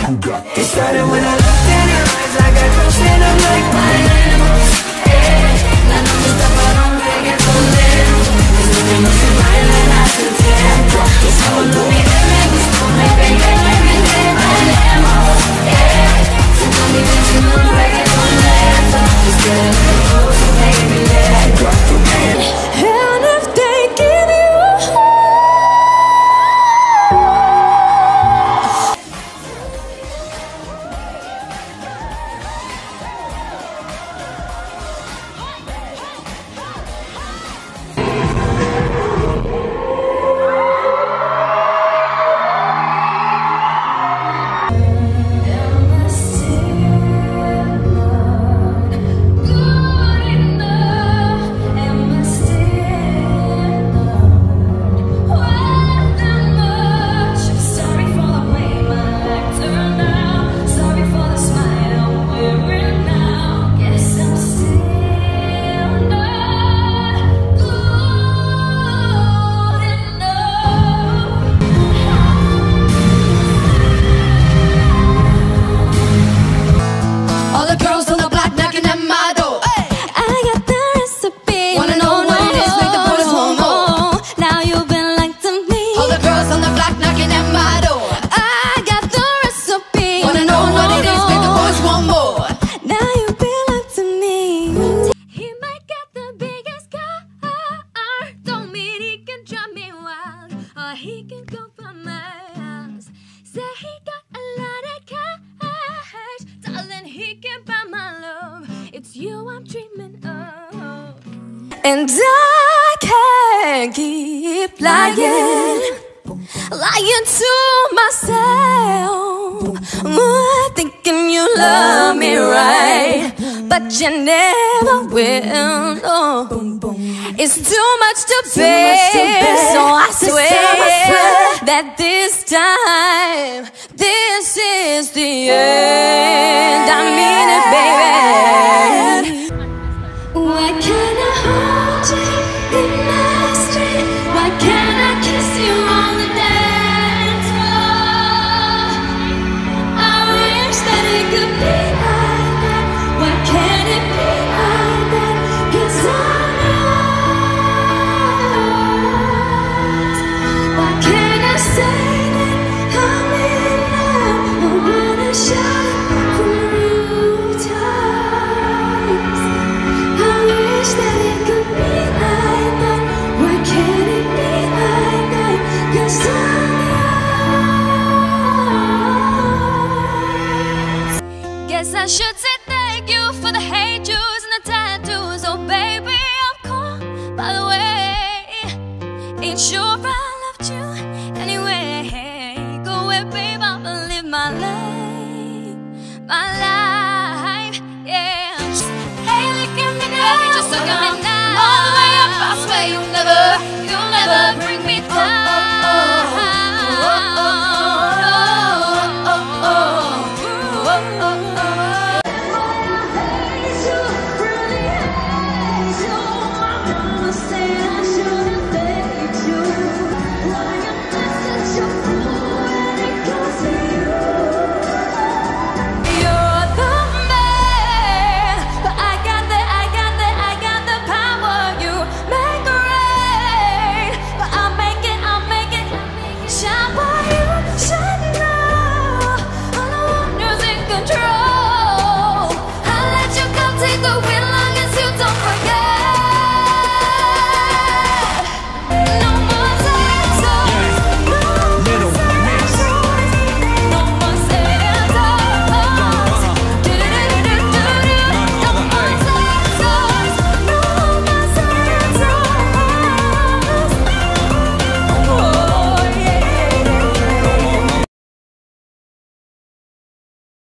Who got the It started when I looked in her eyes, like I crushed and I'm like my animals. La noche está para un reggaetonero. Desde que no se baila hace tiempo. Solo mirarme gustó, me pegué, bailemos. Siento mi versión un reggaetonero. Just get a little closer, baby, let's go. And if they give you he can go for miles. Say he got a lot of cash. Darling, he can buy my love. It's you I'm dreaming of. And I can't keep lying to myself, thinking you love me right, but you never will. No. It's too much to bear, so I swear that this time, this is the end. I mean it, baby. Why can't I hold you in my street? Why can't I kiss you on the dance floor? I wish that it could be like that. Why can't it be like that? 'Cause I'm yours. Why can't I say that I'm in love? I wanna shout it from the rooftops. I wish that it could be like that. Why can't it be like that? 'Cause I'm yours. Guess I should say thank you for the hate juice and the tattoos. Oh baby, I'm cold, by the way. Ain't sure I loved you anyway. Go away, babe, I'ma live my life.